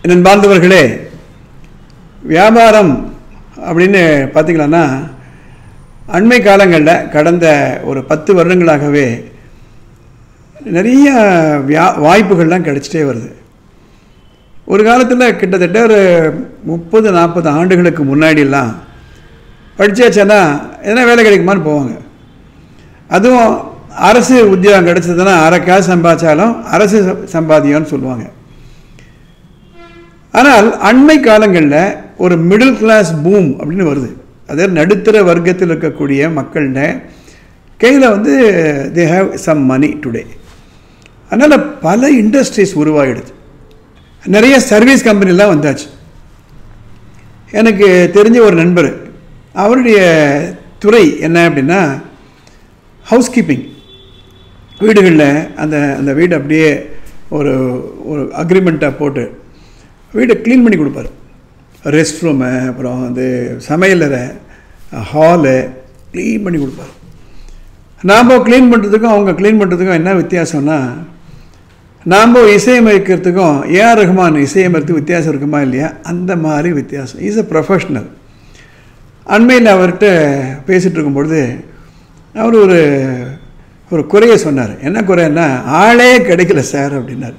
நண்பார்ந்தவர்களே, வியாபாரம் அப்படின்னு பார்த்திங்களான்னா அண்மை காலங்களில் கடந்த ஒரு 10 வருடங்களாகவே நிறைய வாய்ப்புகள்லாம் கிடைச்சிட்டே வருது. ஒரு காலத்தில் கிட்டத்தட்ட ஒரு 30-40 ஆண்டுகளுக்கு முன்னாடிலாம் படித்தாச்சுன்னா எதனா வேலை கிடைக்குமான்னு போவாங்க. அதுவும் அரசு உத்தியோகம் கிடைச்சதுன்னா அரைக்காசு சம்பாதிச்சாலும் அரசு சம்பாதியம்னு சொல்லுவாங்க. ஆனால் அண்மை காலங்களில் ஒரு மிடில் கிளாஸ் பூம் அப்படின்னு வருது. அதாவது நடுத்தர வர்க்கத்தில் இருக்கக்கூடிய மக்கள்கிட்ட கையில் they have some money today. அதனால் பல இண்டஸ்ட்ரீஸ் உருவாகிடுது. நிறைய சர்வீஸ் கம்பெனிலாம் வந்தாச்சு. எனக்கு தெரிஞ்ச ஒரு நண்பர், அவருடைய துறை என்ன அப்படின்னா ஹவுஸ் கீப்பிங். வீடுகளில் அந்த வீடு அப்படியே ஒரு அக்ரிமெண்ட்டாக போட்டு வீடை க்ளீன் பண்ணி கொடுப்பார். ரெஸ்ட் ரூமு, அப்புறம் சமையலறை, ஹாலு க்ளீன் பண்ணி கொடுப்பார். நாம் க்ளீன் பண்ணுறதுக்கும் அவங்க க்ளீன் பண்ணுறதுக்கும் என்ன வித்தியாசம்னா, நாம் இசையமைக்கிறதுக்கும் ஏஆர் ரஹ்மான் இசையமைக்கிறதுக்கு வித்தியாசம் இருக்குமா இல்லையா, அந்த மாதிரி வித்தியாசம். Is a professional. அண்மையில் அவர்கிட்ட பேசிகிட்டு இருக்கும்பொழுது அவர் ஒரு குறையை சொன்னார். என்ன குறைன்னா, ஆளே கிடைக்கல சார் அப்படின்னார்.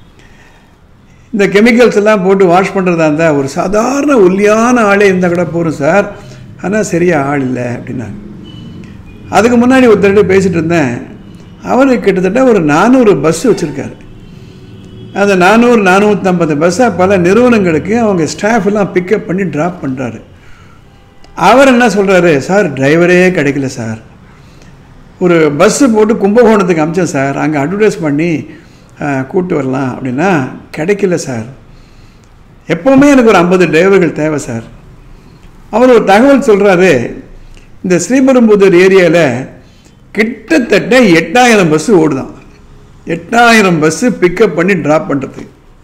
இந்த கெமிக்கல்ஸ் எல்லாம் போட்டு வாஷ் பண்ணுறதா இருந்தால் ஒரு சாதாரண ஒல்லியான ஆளே இருந்தால் கூட போகும் சார், ஆனால் சரியாக ஆள் இல்லை அப்படின்னாங்க. அதுக்கு முன்னாடி ஒருத்தர்கிட்ட பேசிகிட்டு இருந்தேன். அவர் கிட்டத்தட்ட ஒரு 400 பஸ் வச்சுருக்காரு. அந்த 400-450 பஸ்ஸை பல நிறுவனங்களுக்கு அவங்க ஸ்டாஃப் எல்லாம் பிக்கப் பண்ணி ட்ராப் பண்ணுறாரு. அவர் என்ன சொல்கிறாரு, சார் டிரைவரே கிடைக்கல சார், ஒரு பஸ்ஸு போட்டு கும்பகோணத்துக்கு அமிச்சேன் சார், அங்கே அட்வர்டைஸ் பண்ணி கூப்பிட்டு வரலாம் அப்படின்னா கிடைக்கல சார், எப்போவுமே எனக்கு ஒரு 50 டிரைவர்கள் தேவை சார். அவர் ஒரு தகவல் சொல்கிறாரு, இந்த ஸ்ரீபெரும்புதூர் ஏரியாவில் கிட்டத்தட்ட 8000 பஸ்ஸு ஓடுதான். 8000 பஸ்ஸு பிக்கப் பண்ணி ட்ராப் பண்ணுறது.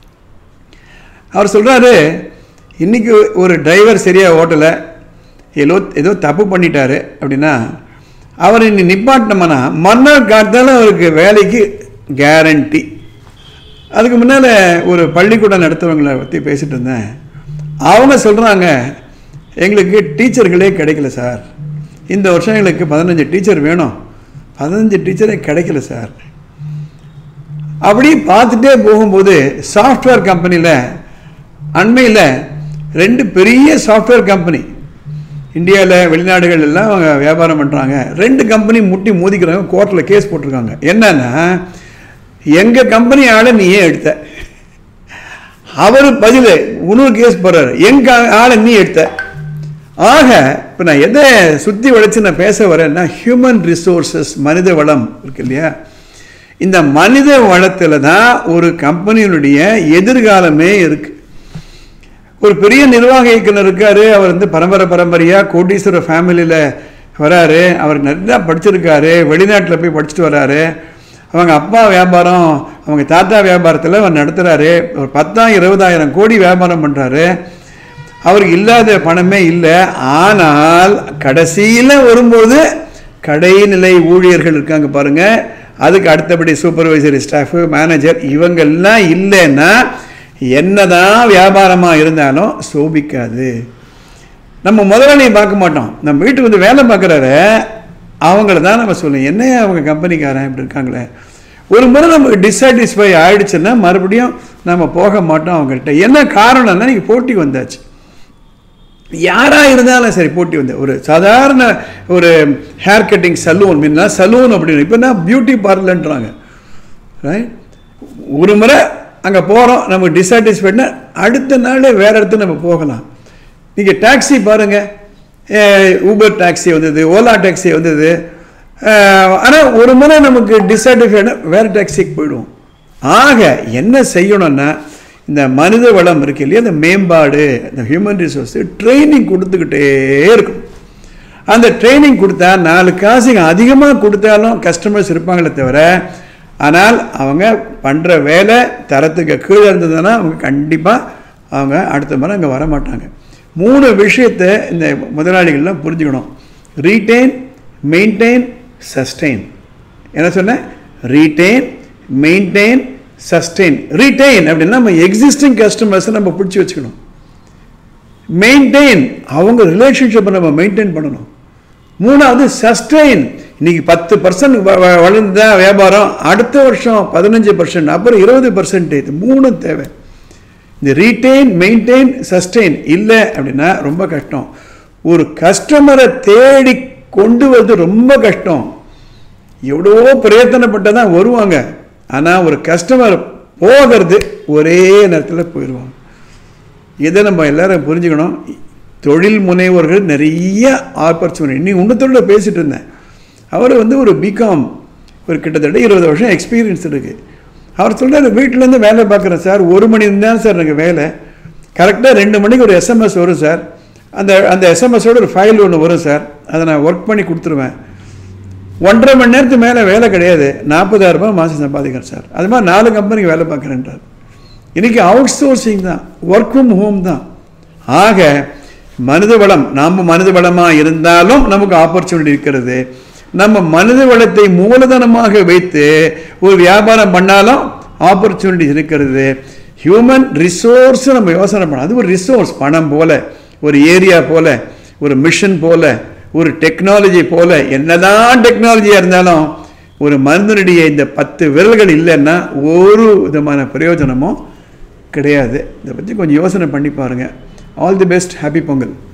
அவர் சொல்கிறாரு, இன்றைக்கி ஒரு டிரைவர் சரியாக ஓட்டலை, ஏதோ தப்பு பண்ணிட்டாரு அப்படின்னா அவர் இன்னி நிப்பாட்டினோம்னா மறுநாள் காத்தால அவருக்கு வேலைக்கு கேரண்டி. அதுக்கு முன்னால் ஒரு பள்ளிக்கூடம் நடத்துகிறவங்களை பற்றி பேசிகிட்டு இருந்தேன். அவங்க சொல்கிறாங்க, எங்களுக்கு டீச்சர்களே கிடைக்கல சார், இந்த வருஷம் எங்களுக்கு 15 டீச்சர் வேணும், 15 டீச்சரே கிடைக்கல சார். அப்படி பார்த்துட்டே போகும்போது சாஃப்ட்வேர் கம்பெனியில் அண்மையில் 2 பெரிய சாஃப்ட்வேர் கம்பெனி இந்தியாவில் வெளிநாடுகள் எல்லாம் அவங்க வியாபாரம் பண்ணுறாங்க. 2 கம்பெனி முட்டி மோதிக்கிறாங்க, கோர்ட்டில் கேஸ் போட்டிருக்காங்க. என்னன்னா, எங்கள் கம்பெனி ஆளை நீ ஏன் எடுத்த, அவர் பதில் இன்னொரு கேஸ் போடுறாரு, எங்கள் ஆளை நீ எடுத்த. ஆக இப்போ நான் எதை சுற்றி வளைச்சு நான் பேச வரேன்னா, ஹியூமன் ரிசோர்ஸஸ், மனித வளம் இருக்கு இல்லையா, இந்த மனித வளத்தில் தான் ஒரு கம்பெனியினுடைய எதிர்காலமே இருக்குது. ஒரு பெரிய நிர்வாக இயக்குனர் இருக்கார், அவர் பரம்பரையாக கோடீஸ்வர ஃபேமிலியில் வராரு, அவர் நல்லா படிச்சிருக்காரு, வெளிநாட்டில் போய் படிச்சுட்டு வராரு. அவங்க அப்பா வியாபாரம், அவங்க தாத்தா வியாபாரத்தில் அவர் நடத்துகிறாரு, ஒரு 10,000-20,000 கோடி வியாபாரம் பண்ணுறாரு. அவருக்கு இல்லாத பணமே இல்லை. ஆனால் கடைசியில் வரும்போது கடைநிலை ஊழியர்கள் இருக்காங்க பாருங்கள், அதுக்கு அடுத்தபடி சூப்பர்வைசரி ஸ்டாஃபு, மேனேஜர், இவங்கெல்லாம் இல்லைன்னா என்னதான் வியாபாரமாக இருந்தாலும் சோபிக்காது. நம்ம முதலாளியை பார்க்க மாட்டோம், நம்ம வீட்டுக்கு வேலை பார்க்குறாரு, அவங்கள தான் நம்ம சொல்லுவோம், என்ன அவங்க கம்பெனிக்காரன் இப்படி இருக்காங்களே. ஒரு முறை நமக்கு டிஸாட்டிஸ்ஃபை ஆகிடுச்சுன்னா மறுபடியும் நம்ம போக மாட்டோம் அவங்கள்ட்ட. என்ன காரணம்னா, நீங்கள் போட்டி வந்தாச்சு. யாராக இருந்தாலும் சரி போட்டி வந்து, ஒரு சாதாரண ஒரு hair cutting saloon, Munna saloon அப்படின்னு, இப்போ தான் பியூட்டி பார்லர்ன்றாங்க. ரைட், ஒரு முறை அங்கே போகிறோம், நமக்கு டிஸாட்டிஸ்ஃபைட்னா அடுத்த நாளே வேறு இடத்துல நம்ம போகலாம். நீங்கள் டாக்ஸி பாருங்கள், ஊபர் டாக்ஸி வந்தது, ஓலா டாக்ஸி வந்தது. ஆனால் ஒரு முறை நமக்கு டிஸாட்டிஸ்ஃபைட்னா வேறு டாக்ஸிக்கு போயிடுவோம். ஆக என்ன செய்யணும்னா, இந்த மனித வளம் இருக்கு இல்லையா, இந்த மேம்பாடு, இந்த ஹியூமன் ரிசோர்ஸ் ட்ரைனிங் கொடுத்துக்கிட்டே இருக்கும். அந்த ட்ரைனிங் கொடுத்தா 4 காசு அதிகமாக கொடுத்தாலும் கஸ்டமர்ஸ் இருப்பாங்களே தவிர, ஆனால் அவங்க பண்ணுற வேலை தரத்துக்கு கீழே இருந்ததுன்னா அவங்க கண்டிப்பாக அவங்க அடுத்த முறை அங்கே வரமாட்டாங்க. 3 விஷயத்தை இந்த முதலாளிகள்லாம் புரிஞ்சுக்கணும். Retain, maintain, sustain. என்ன சொன்னேன்? Retain, maintain, sustain. ரீட்டைன் அப்படின்னா நம்ம எக்ஸிஸ்டிங் கஸ்டமர்ஸை நம்ம பிடிச்சி வச்சுக்கணும். மெயின்டைன், அவங்க ரிலேஷன்ஷிப்பை நம்ம மெயின்டைன் பண்ணணும். மூணாவது சஸ்டெயின். இன்னைக்கு 10% வளர்ந்தா வியாபாரம், அடுத்த வருஷம் 15%, அப்புறம் 20%. இது 3 தேவை. இந்த ரீட்டைன், மெயின்டைன், சஸ்டெயின் இல்லை அப்படின்னா ரொம்ப கஷ்டம். ஒரு கஸ்டமரை தேடி கொண்டு வந்து ரொம்ப கஷ்டம். எவ்வளோ பிரயத்தனப்பட்டு தான் வருவாங்க. ஆனால் ஒரு கஸ்டமர் போகிறது ஒரே நேரத்தில் போயிடுவாங்க. இதை நம்ம எல்லாரும் புரிஞ்சுக்கணும். தொழில் முனைவோர்கள் நிறைய ஆப்பர்ச்சுனிட்டி. இன்னைக்கு உன்னத்தோட பேசிட்டு இருந்தேன். அவர் வந்து ஒரு பிகாம், ஒரு கிட்டத்தட்ட 20 வருஷம் எக்ஸ்பீரியன்ஸ் இருக்குது. அவர் சொல்கிறார், வீட்டிலேருந்து வேலை பார்க்குறேன் சார், 1 மணி தான் சார் எனக்கு வேலை. கரெக்டாக 2 மணிக்கு ஒரு எஸ்எம்எஸ் வரும் சார். அந்த எஸ்எம்எஸோட ஒரு ஃபைல் ஒன்று வரும் சார், அதை நான் ஒர்க் பண்ணி கொடுத்துருவேன். 1.5 மணி நேரத்துக்கு மேலே வேலை கிடையாது, 40,000 ரூபாய் மாதம் சம்பாதிக்கிறேன் சார். அது மாதிரி 4 கம்பெனிக்கு வேலை பார்க்குறேன்றார். இன்றைக்கி அவுட் சோர்சிங் தான், ஒர்க் ஃப்ரம் ஹோம் தான். ஆக மனித வளம், நாம் மனித வளமாக இருந்தாலும் நமக்கு ஆப்பர்ச்சுனிட்டி இருக்கிறது. நம்ம மனித வளத்தை மூலதனமாக வைத்து ஒரு வியாபாரம் பண்ணாலும் ஆப்பர்ச்சுனிட்டி இருக்கிறது. ஹியூமன் ரிசோர்ஸ் நம்ம யோசனை பண்ணோம். அது ஒரு ரிசோர்ஸ், பணம் போல, ஒரு ஏரியா போல, ஒரு மிஷன் போல, ஒரு டெக்னாலஜி போல. என்னதான் டெக்னாலஜியாக இருந்தாலும் ஒரு மனிதனுடைய இந்த 10 விரல்கள் இல்லைன்னா ஒரு விதமான பிரயோஜனமும் கிடையாது. இதை பற்றி கொஞ்சம் யோசனை பண்ணி பாருங்கள். All the best. Happy Pongal.